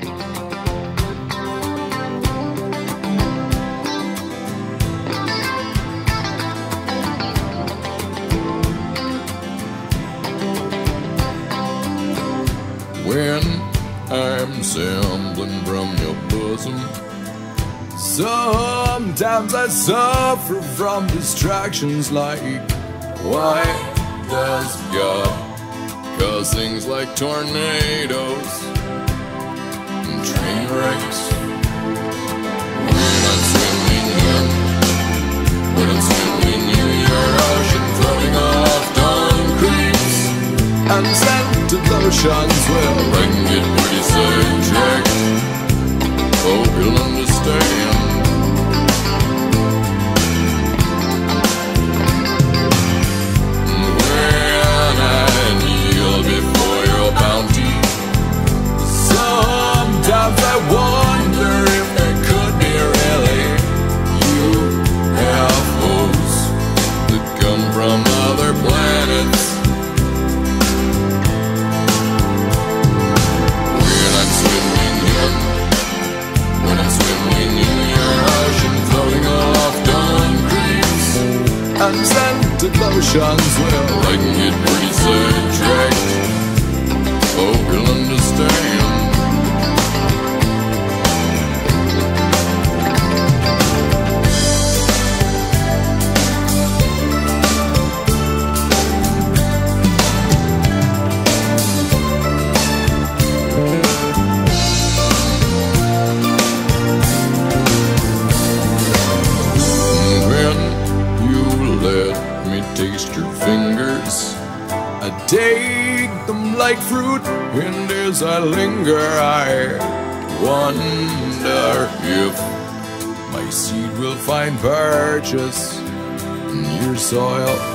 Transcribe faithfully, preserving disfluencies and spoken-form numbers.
When I'm sampling from your bosom, sometimes I suffer from distractions like, why does God cause things like tornadoes and train wrecks? When I'm swimming in, when I'm swimming in your ocean, floating off concretes and scented lotions, well, I can get pretty sidetracked. Hope you'll understand. When I kneel before your bounty, sometimes I wonder if there could be really you have foes that come from other planets. And scented lotions, well, I can get pretty sidetracked. Hope you'll understand. Taste your fingers, I take them like fruit, and as I linger I wonder if my seed will find purchase in your soil.